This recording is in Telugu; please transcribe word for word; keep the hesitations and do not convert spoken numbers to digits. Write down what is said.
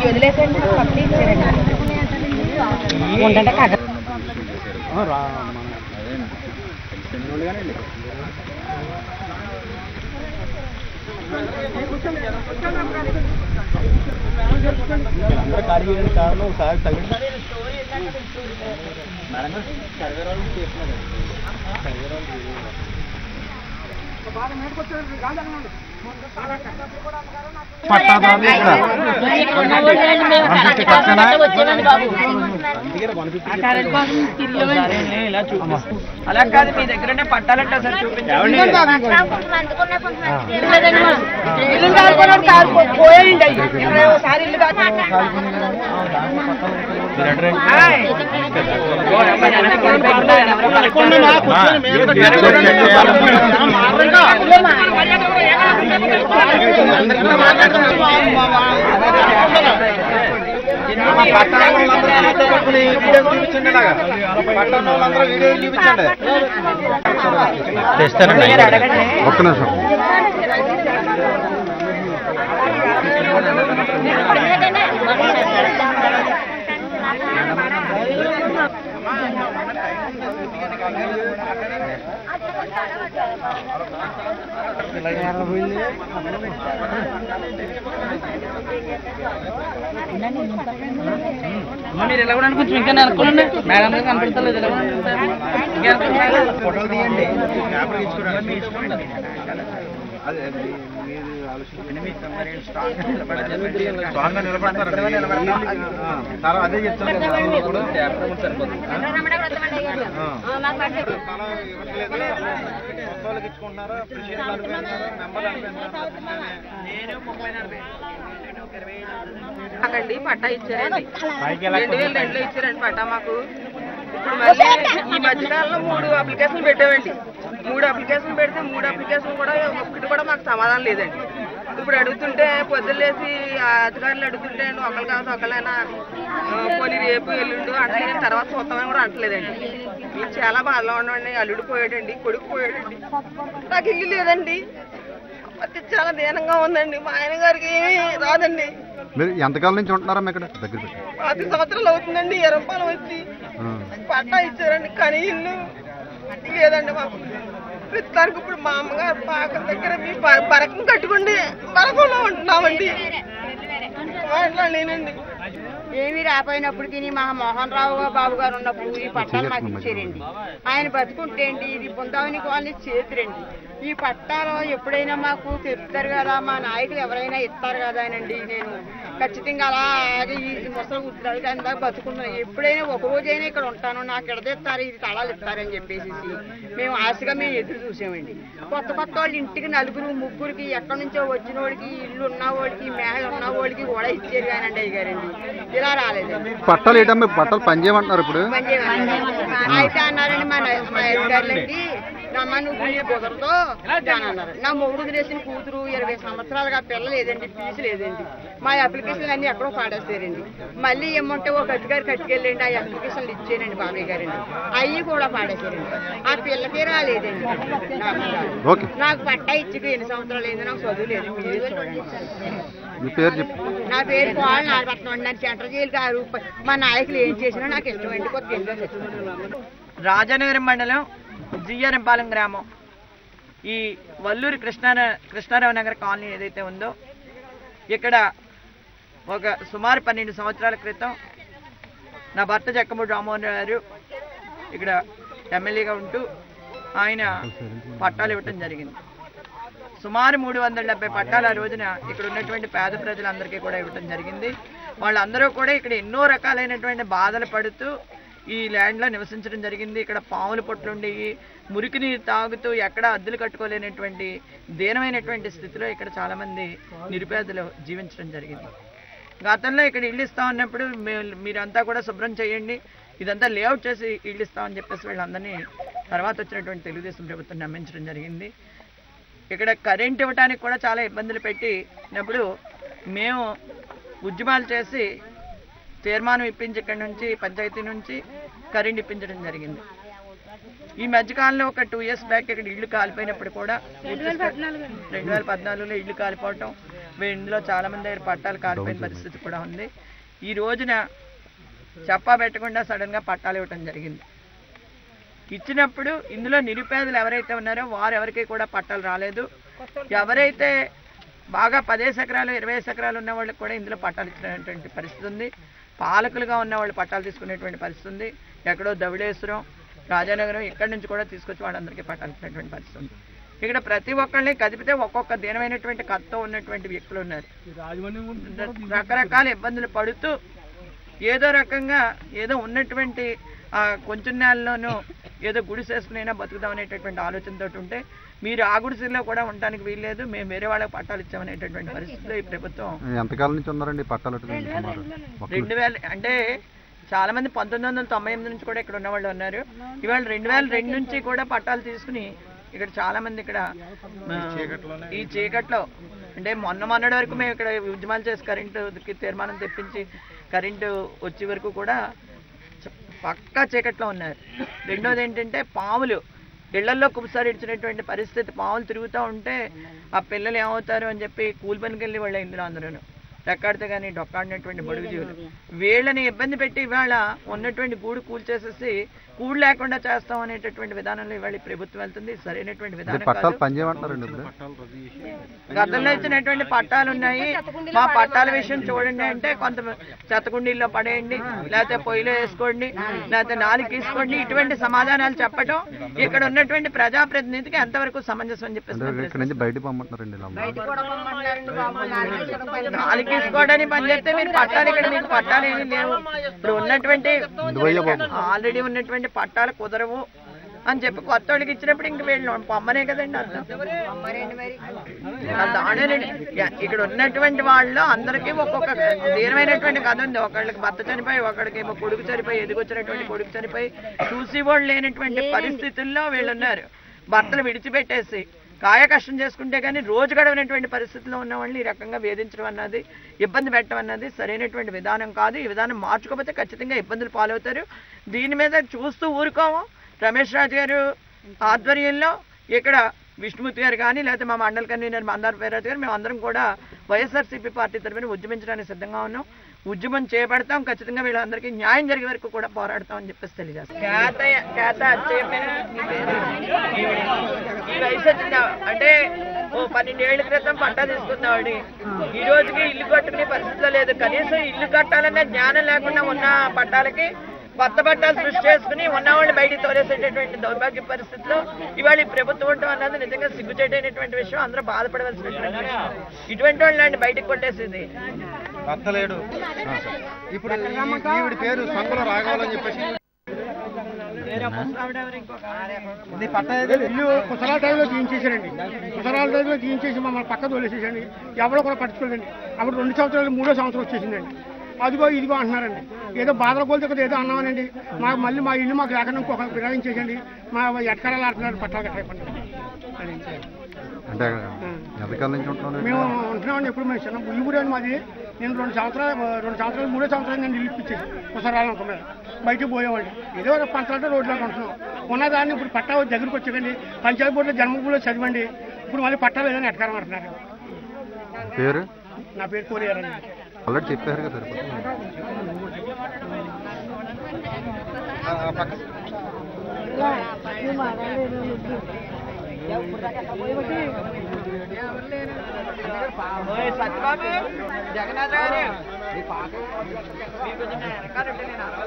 వదిలేసండి పక్కన ఇచ్చారండి ఉండండి కాక ఖాళీ కారణం ఒకసారి తగ్గండి మేడం సర్వే వాళ్ళు చేస్తున్నారు సర్వే అలా కాదు మీ దగ్గర పట్టాలంటే సార్ చూపించండి పోయండి ఒకసారి ఇల్లు చూపించండి పట్టణ వాళ్ళందరూ వీడియోలు చూపించండి ఒక్క నిమిషం మీరు ఎలా కూడా కొంచెం ఇంకా అనుకోండి మేడం గారు కనపడతలేదు ఫోటోలు తీయండి స్ట్రాంగ్ గా నిలబడతారు అదే చెప్తాను ఇచ్చుకుంటున్నారా మాకండి పట్టా ఇచ్చారండి రెండు వేల రెండులో ఇచ్చారండి పట్టా మాకు ఇప్పుడు మళ్ళీ ఈ మధ్యకాలంలో మూడు అప్లికేషన్లు పెట్టామండి మూడు అప్లికేషన్లు పెడితే మూడు అప్లికేషన్లు కూడా ఒక్కటి కూడా మాకు సమాధానం లేదండి ఇప్పుడు అడుగుతుంటే పొద్దులేసి అధికారులు అడుగుతుంటే ఒకళ్ళు కాదు ఒకళ్ళైనా పోనీ రేపు ఎల్లుండు అంటే తర్వాత చూస్తామని కూడా అంటలేదండి మేము చాలా బాధలో ఉన్నామండి అల్లుడు పోయాడండి కొడుకు పోయాడండి నాకు ఇల్లు లేదండి అది చాలా దీనంగా ఉందండి మా ఆయన గారికి ఏమీ రాదండి మీరు ఎంతకాలం నుంచి ఉంటున్నారా ఇక్కడ దగ్గర పది సంవత్సరాలు అవుతుందండి ఎరంపాలెం వచ్చి పట్టా ఇచ్చారండి కానీ ఇల్లు లేదండి మాకు ప్రస్తుతానికి ఇప్పుడు మా అమ్మగారు పాకం దగ్గర మీ పరకం కట్టుకుండి పరకంలో ఉంటున్నామండి మా ఇంట్లో లేనండి ఏమీ రాపోయినప్పటికీ మా మోహన్ రావు బాబు గారు ఉన్నప్పుడు ఈ పట్టాలు మాకు ఇచ్చారండి ఆయన బతుకుంటేండి ఇది బృందావని కాలనీ చేతురండి ఈ పట్టాలో ఎప్పుడైనా మాకు చెప్తారు కదా మా నాయకులు ఎవరైనా ఇస్తారు కదా అనండి నేను ఖచ్చితంగా అలాగే ఈ ముసలి గుర్తురాలు కానీ దాకా బతుకున్నాను ఎప్పుడైనా ఒక రోజైనా ఇక్కడ ఉంటాను నాకు ఎడదెత్తారు ఇది తళాలు ఇస్తారని చెప్పేసి మేము ఆశగా మేము ఎదురు చూసామండి కొత్త కొత్త వాళ్ళు ఇంటికి నలుగురు ముగ్గురికి ఎక్కడి నుంచో వచ్చిన వాడికి ఇల్లు ఉన్న వాడికి మేహలు ఉన్న వాడికి కూడా ఇచ్చారు కానండి అయ్యారండి ఇలా రాలేదండి పట్టాలు ఏంటమ్మా పట్టాలు పనిచేయమంటున్నారు ఇప్పుడు అయితే అన్నారండి మా మా అధికారులండి నమ్మ నువ్వు కుదరదు అని అన్నారు నా మొగుడు వదిలేసిన కూతురు ఇరవై సంవత్సరాలుగా పిల్ల లేదండి ఫీజు లేదండి మా అప్లికేషన్లు అన్ని ఎక్కడో పాడేస్తారండి మళ్ళీ ఏమంటే ఒక అధికారి కట్టుకెళ్ళండి ఆ అప్లికేషన్లు ఇచ్చానండి బాబాయ్ గారండి అవి కూడా పాడేశారండి ఆ పిల్లకి రాలేదండి నాకు పట్టా ఇచ్చి ఎన్ని సంవత్సరాలు అయింది నాకు చదువు లేదు మీరే చూడండి నా పేరు కోళ్ళ నాగపట్నం అండి నన్ను సెంటర్ జైలు గారు మా నాయకులు ఏం చేసినా నాకు ఇష్టమండి కొత్త రాజనగరం మండలం జియ్యరంపాలెం గ్రామం ఈ వల్లూరి కృష్ణా కృష్ణారావు నగర్ కాలనీ ఏదైతే ఉందో ఇక్కడ ఒక సుమారు పన్నెండు సంవత్సరాల క్రితం నా భర్త జక్కమూడి రామ్మోహన్ గారు ఇక్కడ ఎమ్మెల్యేగా ఉంటూ ఆయన పట్టాలు ఇవ్వటం జరిగింది. సుమారు మూడు వందల డెబ్బై పట్టాలు ఆ రోజున ఇక్కడ ఉన్నటువంటి పేద ప్రజలందరికీ కూడా ఇవ్వటం జరిగింది. వాళ్ళందరూ కూడా ఇక్కడ ఎన్నో రకాలైనటువంటి బాధలు పడుతూ ఈ ల్యాండ్లో నివసించడం జరిగింది. ఇక్కడ పాముల పొట్లుండేవి, మురికి నీరు తాగుతూ ఎక్కడ అద్దెలు కట్టుకోలేనటువంటి దీనమైనటువంటి స్థితిలో ఇక్కడ చాలామంది నిరుపేదలు జీవించడం జరిగింది. గతంలో ఇక్కడ ఇల్లు ఇస్తా ఉన్నప్పుడు మీరంతా కూడా శుభ్రం చేయండి, ఇదంతా లేఅవుట్ చేసి ఇల్లు ఇస్తామని చెప్పేసి వీళ్ళందరినీ తర్వాత వచ్చినటువంటి తెలుగుదేశం ప్రభుత్వం నమ్మించడం జరిగింది. ఇక్కడ కరెంట్ ఇవ్వడానికి కూడా చాలా ఇబ్బందులు పెట్టినప్పుడు మేము ఉద్యమాలు చేసి తీర్మానం ఇప్పించి ఇక్కడ నుంచి పంచాయతీ నుంచి కరెంట్ ఇప్పించడం జరిగింది. ఈ మధ్యకాలంలో ఒక టూ ఇయర్స్ బ్యాక్ ఇక్కడ ఇల్లు కాలిపోయినప్పుడు కూడా రెండు వేల పద్నాలుగులో ఇల్లు కాలిపోవటం, ఇందులో చాలా మంది దగ్గర పట్టాలు కాలిపోయిన పరిస్థితి కూడా ఉంది. ఈ రోజున చెప్పా పెట్టకుండా సడన్ గా పట్టాలు ఇవ్వటం జరిగింది. ఇచ్చినప్పుడు ఇందులో నిరుపేదలు ఎవరైతే ఉన్నారో వారు ఎవరికి కూడా పట్టాలు రాలేదు. ఎవరైతే బాగా పదేసి ఎకరాలు ఇరవై ఎకరాలు ఉన్న వాళ్ళకి కూడా ఇందులో పట్టాలు ఇచ్చినటువంటి పరిస్థితి ఉంది. పాలకులుగా ఉన్న వాళ్ళు పట్టాలు తీసుకునేటువంటి పరిస్థితి ఉంది. ఎక్కడో ధవళేశ్వరం, రాజానగరం ఇక్కడి నుంచి కూడా తీసుకొచ్చి వాళ్ళందరికీ పట్టాలు ఇచ్చినటువంటి పరిస్థితి ఉంది. ఇక్కడ ప్రతి ఒక్కరిని కదిపితే ఒక్కొక్క దీనమైనటువంటి కథతో ఉన్నటువంటి వ్యక్తులు ఉన్నారు. రకరకాల ఇబ్బందులు పడుతూ ఏదో రకంగా ఏదో ఉన్నటువంటి ఆ కొంచెం నెలలోనూ ఏదో గుడిసేసుకునైనా బతుకుదాం అనేటటువంటి ఆలోచనతో ఉంటే మీరు ఆ గుడిసెల్లో కూడా ఉండడానికి వీల్లేదు, మేము వేరే వాళ్ళకి పట్టాలు ఇచ్చామనేటటువంటి పరిస్థితిలో ఈ ప్రభుత్వం. ఎంతకాలం నుంచి ఉన్నారండి పట్టాలు? రెండు వేల అంటే చాలా మంది పంతొమ్మిది వందల తొంభై ఎనిమిది నుంచి కూడా ఇక్కడ ఉన్న వాళ్ళు ఉన్నారు. ఇవాళ రెండు వేల రెండు నుంచి కూడా పట్టాలు తీసుకుని ఇక్కడ చాలా మంది ఇక్కడ ఈ చీకట్లో అంటే మొన్న మొన్నటి వరకు మేము ఇక్కడ ఉద్యమాలు చేసి కరెంటుకి తీర్మానం తెప్పించి కరెంటు వచ్చే వరకు కూడా పక్కా చీకట్లో ఉన్నారు. రెండోది ఏంటంటే పాములు ఇళ్లల్లో కుబసారి ఇచ్చినటువంటి పరిస్థితి, పాములు తిరుగుతూ ఉంటే ఆ పిల్లలు ఏమవుతారు అని చెప్పి కూలి పనికి వెళ్ళి వాళ్ళ ఇందులో అందరూ రెక్కాడితే కానీ డొక్కాడినటువంటి బడుగు జీవులు వీళ్ళని ఇబ్బంది పెట్టి ఇవాళ ఉన్నటువంటి గూడు కూల్ చేసేసి కూడు లేకుండా చేస్తాం అనేటటువంటి విధానంలో ఇవాళ ప్రభుత్వం వెళ్తుంది. సరైనటువంటి విధానం గతంలో ఇచ్చినటువంటి పట్టాలు ఉన్నాయి. మా పట్టాల విషయం చూడండి అంటే కొంత చెత్తకుండీల్లో పడేయండి, లేకపోతే పొయ్యిలో వేసుకోండి, లేకపోతే నాలుగు తీసుకోండి, ఇటువంటి సమాధానాలు చెప్పటం ఇక్కడ ఉన్నటువంటి ప్రజాప్రతినిధికి ఎంతవరకు సమంజసం అని చెప్పేసి నాలుగు తీసుకోవడానికి పని చేస్తే మీరు పట్టాలు ఇక్కడ మీకు పట్టాలు ఏమీ లేవు. ఇప్పుడు ఉన్నటువంటి ఆల్రెడీ ఉన్నటువంటి పట్టాలు కుదరవు అని చెప్పి కొత్త వాళ్ళకి ఇచ్చినప్పుడు ఇంక వీళ్ళు పొమ్మనే కదండి అర్థం. దానేనండి ఇక్కడ ఉన్నటువంటి వాళ్ళు అందరికీ ఒక్కొక్క తీరమైనటువంటి కథ ఉంది. ఒకళ్ళకి భర్త చనిపోయి, ఒకళ్ళకి ఏమో కొడుకు చనిపోయి, ఎదిగొచ్చినటువంటి కొడుకు చనిపోయి చూసి వాళ్ళు లేనటువంటి పరిస్థితుల్లో వీళ్ళు ఉన్నారు. భర్తలు విడిచిపెట్టేసి కాయ కష్టం చేసుకుంటే కానీ రోజు గడవనటువంటి పరిస్థితుల్లో ఉన్న వాళ్ళని ఈ రకంగా వేధించడం అన్నది, ఇబ్బంది పెట్టడం అన్నది సరైనటువంటి విధానం కాదు. ఈ విధానం మార్చుకోకపోతే ఖచ్చితంగా ఇబ్బందులు పాలవుతారు. దీని మీద చూస్తూ ఊరుకోము. రమేష్ రాజు గారు ఆధ్వర్యంలో ఇక్కడ విష్ణుమూర్తి గారు కానీ లేకపోతే మా మండల కన్వీనర్ మందార పేరాజు గారు మేము అందరం కూడా వైఎస్ఆర్సీపీ పార్టీ తరఫున ఉద్యమించడానికి సిద్ధంగా ఉన్నాం. ఉద్యమం చేపడతాం. ఖచ్చితంగా వీళ్ళందరికీ న్యాయం జరిగే వరకు కూడా పోరాడతాం అని చెప్పేసి తెలియజేస్తాం. ఈ వయసు వచ్చిందా అంటే ఓ పన్నెండేళ్ల క్రితం పట్టా తీసుకుందామని ఈ రోజుకి ఇల్లు కట్టుకునే పరిస్థితిలో లేదు. కనీసం ఇల్లు కట్టాలనే జ్ఞానం లేకుండా ఉన్న పట్టాలకి కొత్త పట్టాలు సృష్టి చేసుకుని ఉన్నవాళ్ళు బయటికి తోలేసేటటువంటి దౌర్భాగ్య పరిస్థితిలో ఇవాళ ఈ ప్రభుత్వం ఉండటం అన్నది నిజంగా సిగ్గుచేటైనటువంటి విషయం. అందరూ బాధపడవలసినటువంటి విషయం. ఇటువంటి వాళ్ళని బయటకు కొట్టేసింది వద్దలేడు. ఇప్పుడు ఈవిడ పేరు సంకుల రాఘవాలని చెప్పేసి ఇది పట్ట ఇల్లు కుసరాల టైంలో తీయించేసారండి. కుసరాల టైంలో తీయించేసి మమ్మల్ని పక్క తోలేసేసండి. ఎవరో కూడా పట్టించుకోలేదండి. అప్పుడు రెండు సంవత్సరాలు మూడో సంవత్సరం వచ్చేసిందండి. అదిగో ఇదిగో అంటున్నారండి. ఏదో బాధల కోల్తే కదా ఏదో అన్నామనండి. మాకు మళ్ళీ మా ఇల్లు మాకు లేకుండా ఇంకొక విరాయించేసండి. మా ఎటకరాలు ఆడుతున్నారు పట్టాలు కట్టకుండా. మేము ఉంటున్నామండి. ఎప్పుడు మేము చిన్న ఈ ఊరండి మాది. నేను రెండు సంవత్సరాలు రెండు సంవత్సరాలు మూడో సంవత్సరాలు నేను ఇల్లు ఇప్పించేసి కుసరాలు అనుకున్నాను. బయటకు పోయేవాళ్ళు ఏదో ఒక పంచాయతీ రోడ్లోకి ఉంటున్నాం. ఉన్నదాన్ని ఇప్పుడు పట్టా దగ్గరికి వచ్చేకండి. పంచాయతీ బోర్డులో జన్మభూమిలో చదివండి. ఇప్పుడు మళ్ళీ పట్టా లేదని ఎటకారం అంటున్నారు. పేరు నా పేరు కోరియారండి. ఆల్రెడీ చెప్పారు కదా సత్యబాబు జగన్నాథ్ గారు